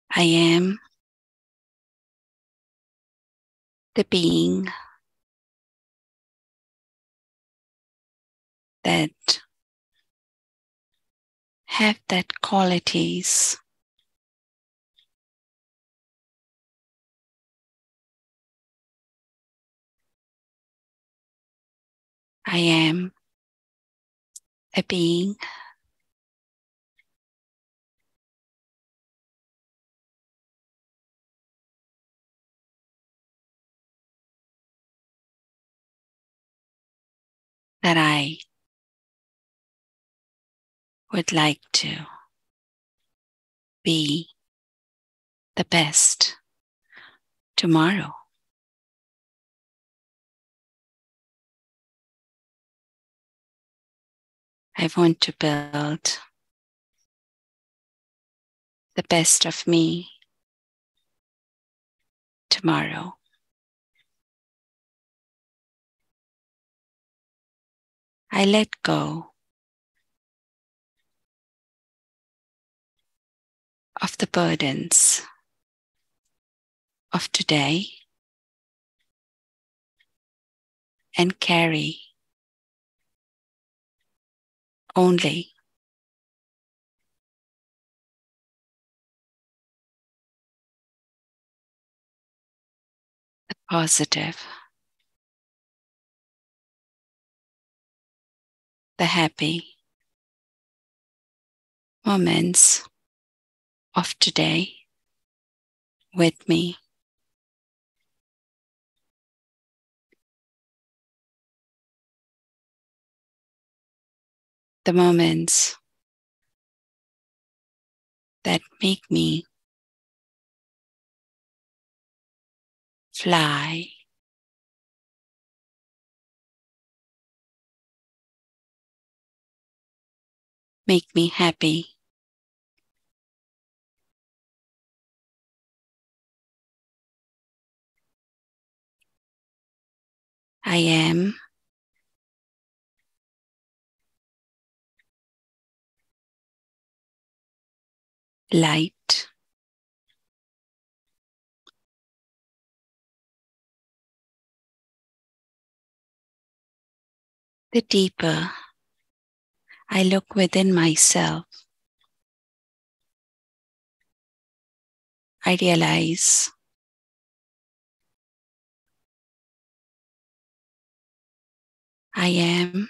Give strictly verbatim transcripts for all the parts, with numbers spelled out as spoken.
I am the being that have that qualities I am a being that I would like to be the best tomorrow. I want to build the best of me tomorrow. I let go of the burdens of today and carry only the positive, the happy moments of today with me. The moments that make me fly, make me happy. I am light. The deeper I look within myself, I realize I am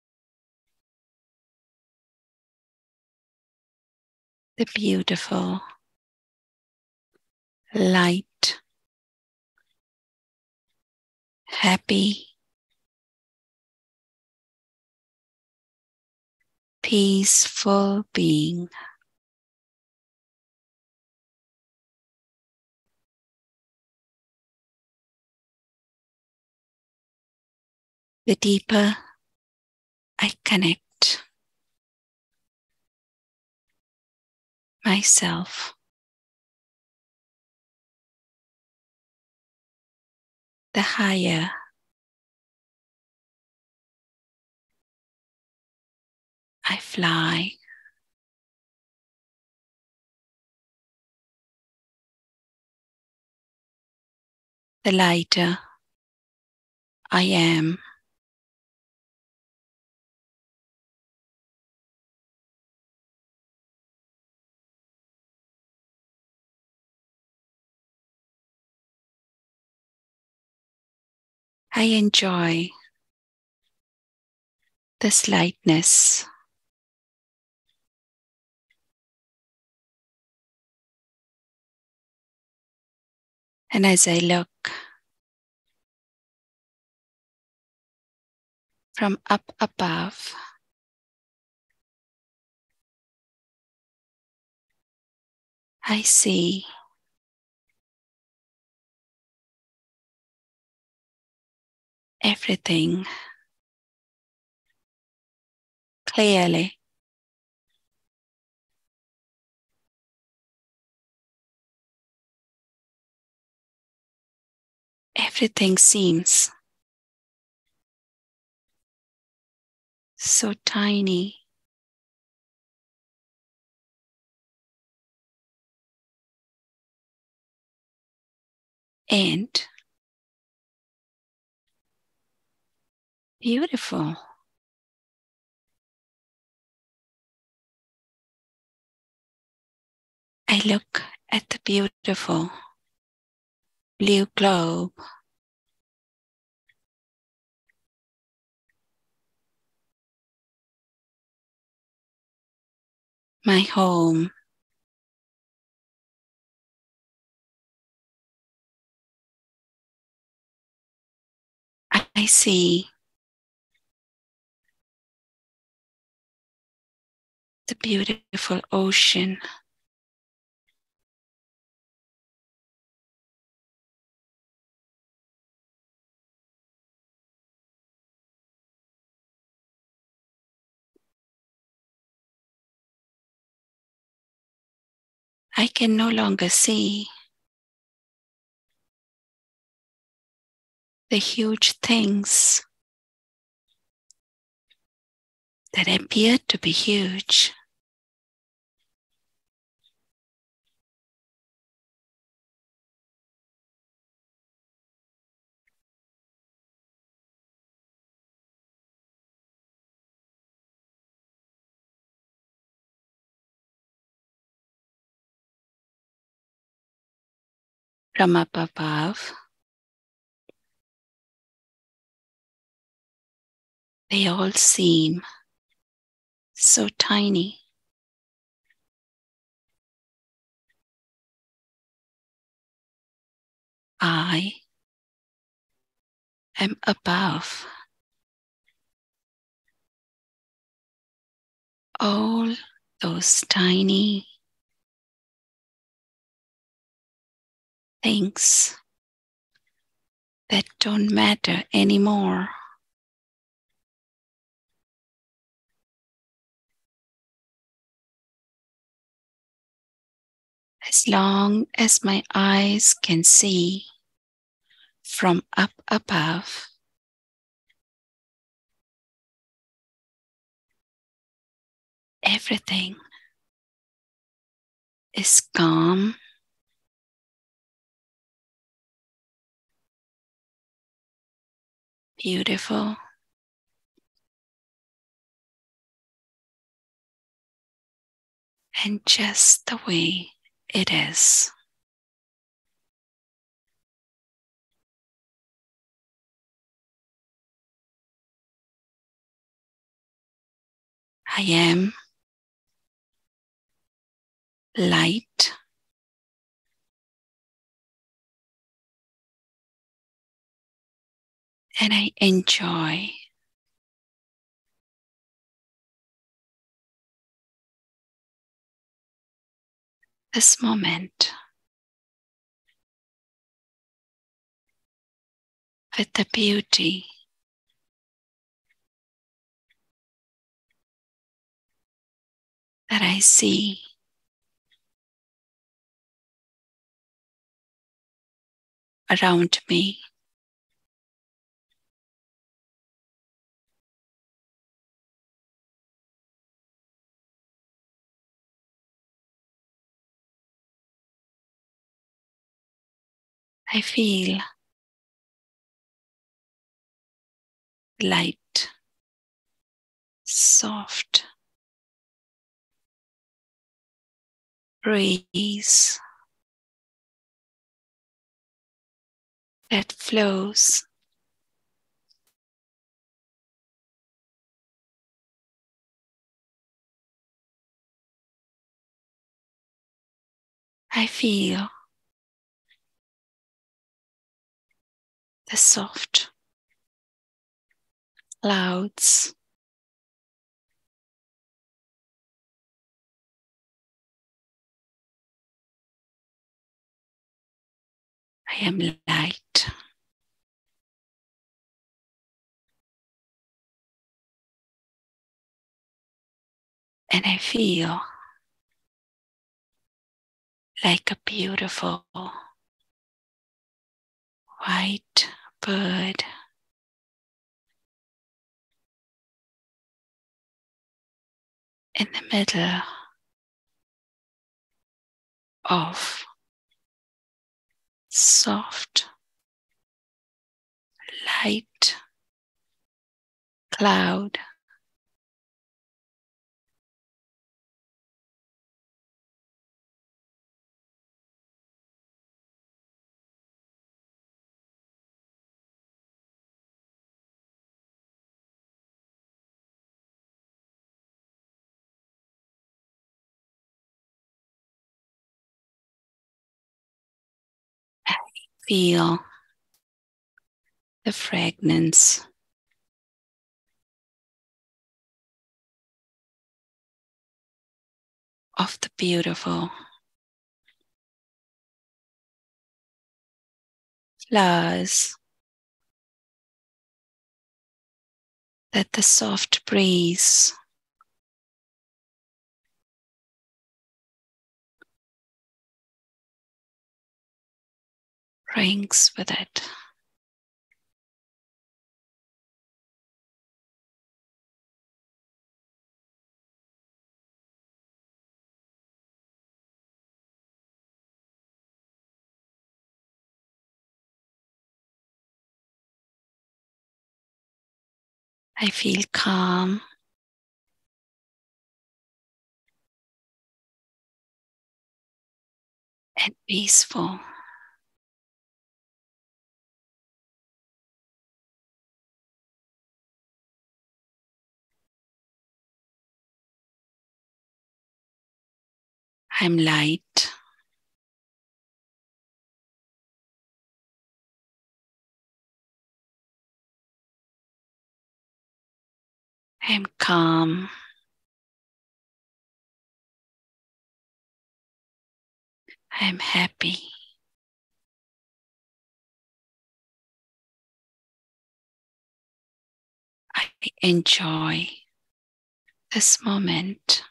the beautiful light, happy, peaceful being. The deeper I connect myself, the higher I fly. The lighter I am. I enjoy this lightness. And as I look from up above, I see everything clearly. Everything seems so tiny. and beautiful. I look at the beautiful blue globe. My home. I see the beautiful ocean. I can no longer see the huge things that appear to be huge. From up above, they all seem so tiny. I am above all those tiny things that don't matter anymore. As long as my eyes can see from up above, everything is calm, beautiful, and just the way it is. I am light, and I enjoy this moment with the beauty that I see around me. I feel light, soft breeze that flows I feel the soft clouds. I am light, and I feel like a beautiful white bird in the middle of soft, light cloud. Feel the fragrance of the beautiful flowers that the soft breeze brings with it. I feel calm and peaceful. I'm light. I'm calm. I'm happy. I enjoy this moment.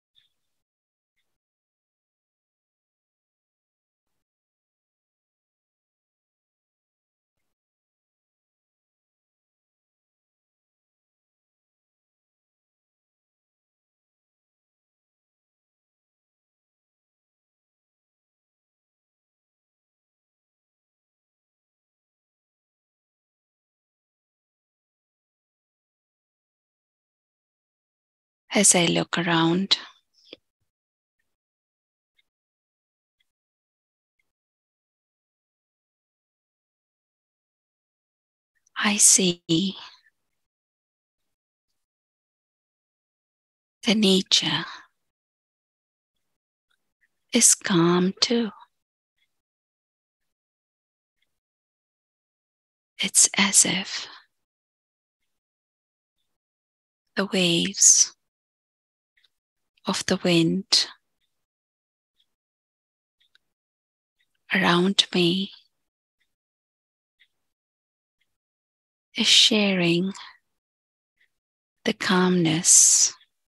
As I look around, I see the nature is calm too. It's as if the waves of the wind around me is sharing the calmness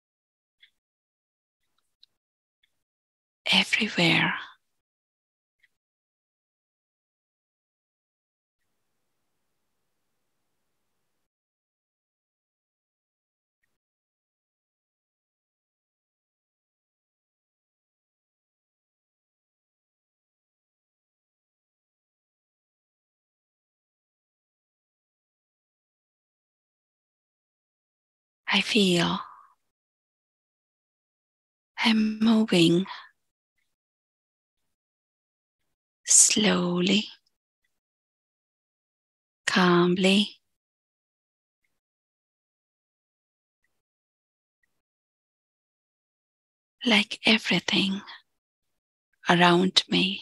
everywhere. I feel I'm moving slowly, calmly, like everything around me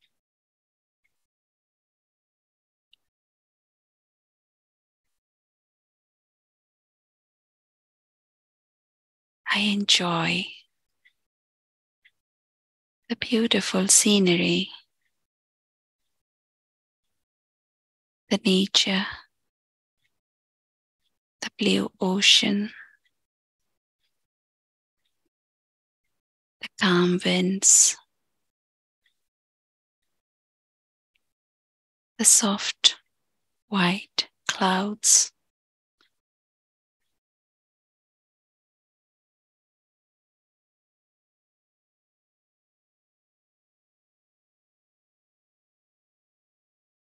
I enjoy the beautiful scenery, the nature, the blue ocean, the calm winds, the soft white clouds.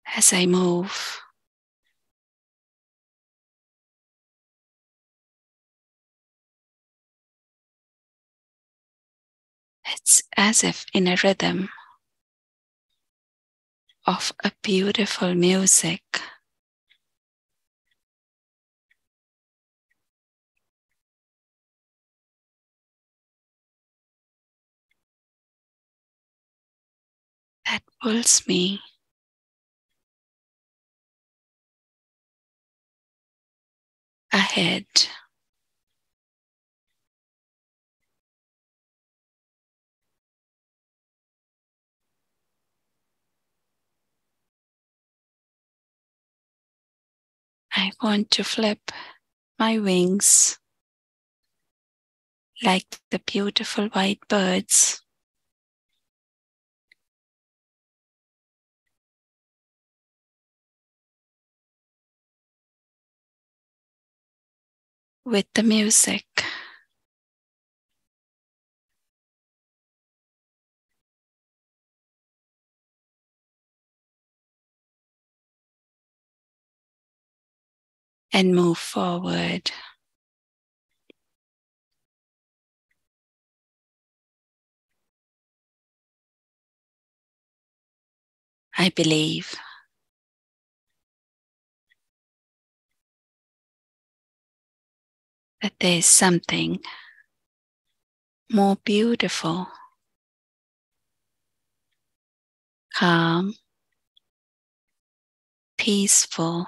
as I move. It's as if in a rhythm of a beautiful music. That pulls me ahead. I want to flip my wings like the beautiful white birds. With the music. And move forward. I believe that there is something more beautiful, calm, peaceful,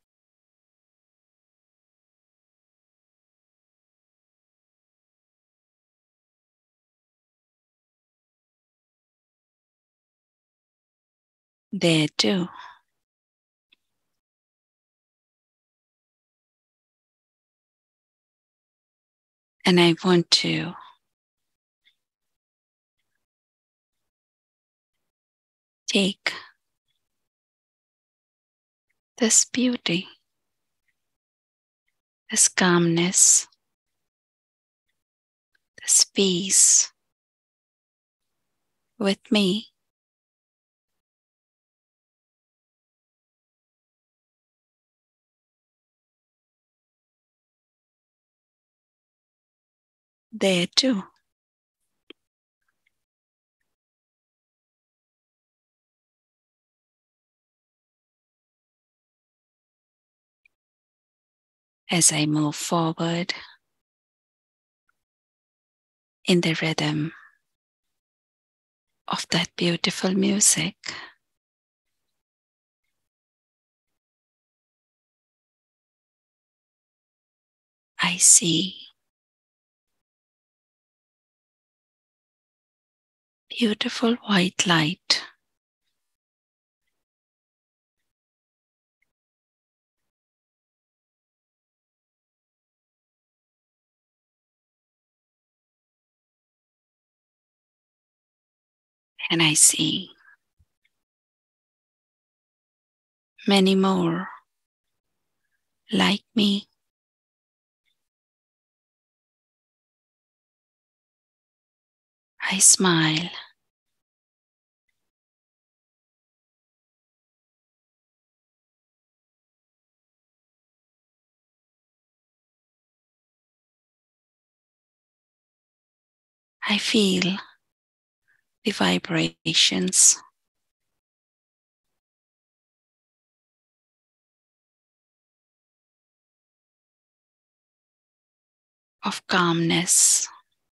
there too. And I want to take this beauty, this calmness, this peace with me. There too. As I move forward in the rhythm of that beautiful music, I see beautiful white light. And I see many more like me. I smile. I feel the vibrations of calmness,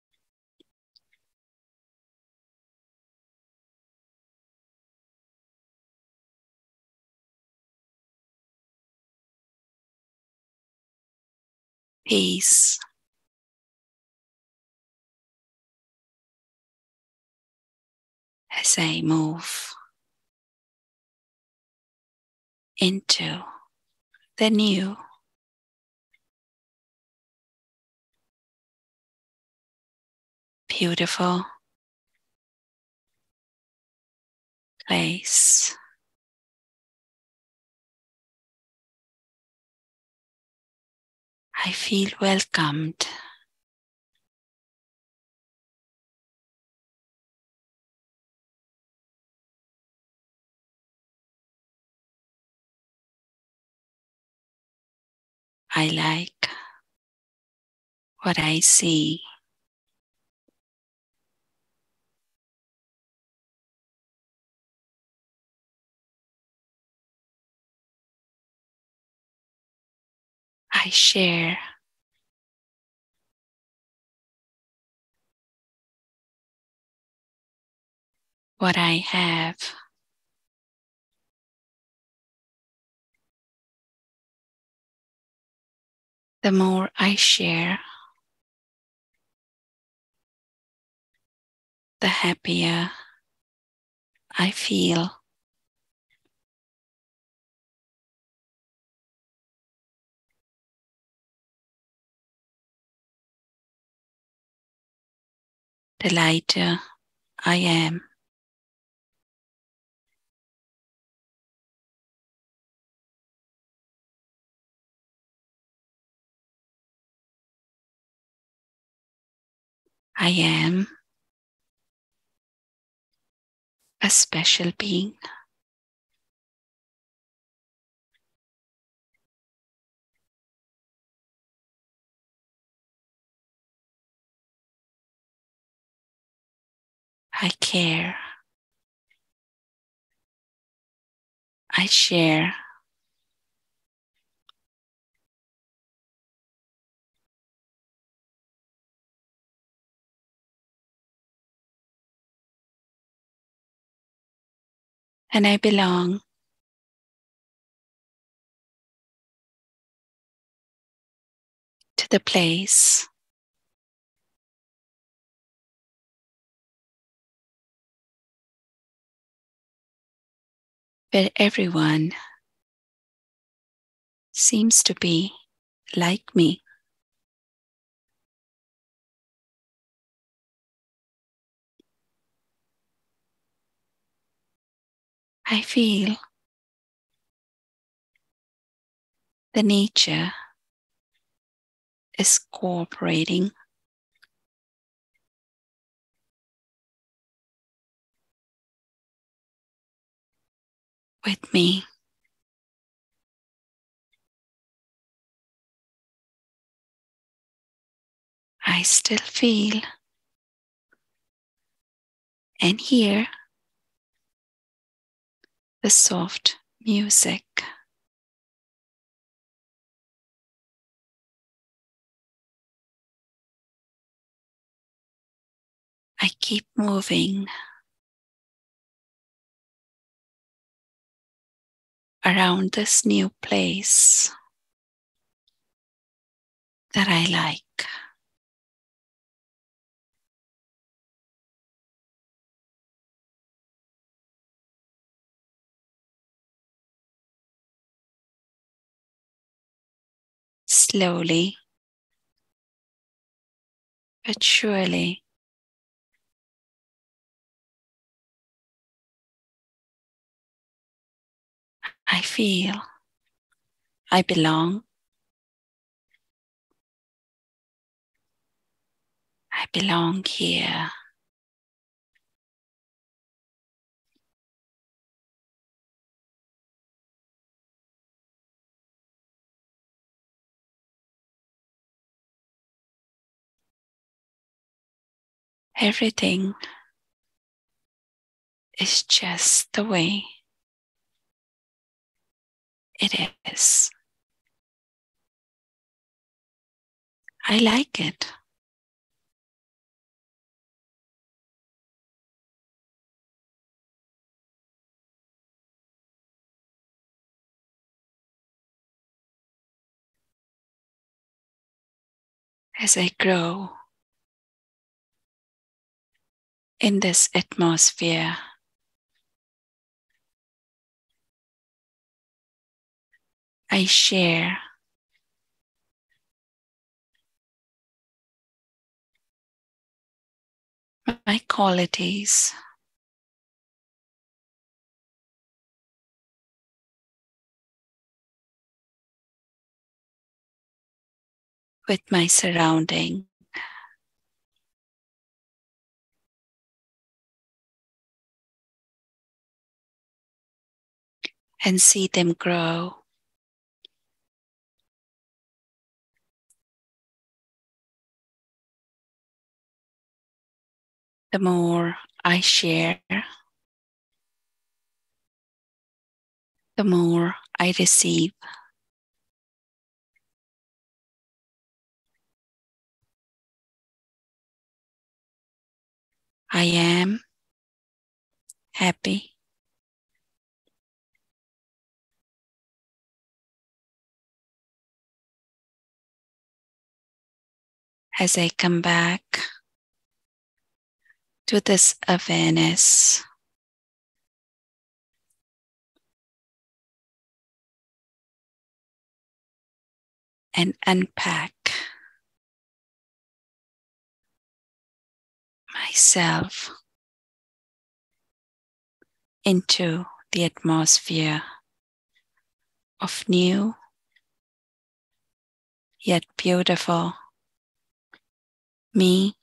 peace, as I move into the new, beautiful place. I feel welcomed. I like what I see. I share what I have. The more I share, the happier I feel. The lighter I am. I am a special being. I care. I share. And I belong to the place where everyone seems to be like me. I feel the nature is cooperating with me. I still feel and hear the soft music. I keep moving around this new place that I like. Slowly but surely, I feel I belong. I belong here. Everything is just the way it is. I like it. As I grow in this atmosphere, I share my qualities with my surrounding and see them grow the more I share, the more I receive. I am happy. As I come back to this awareness, and unpack myself into the atmosphere of new yet beautiful me,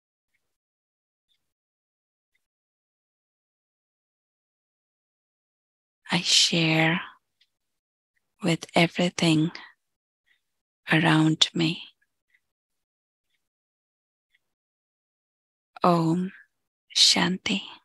I share with everything around me. Om Shanti.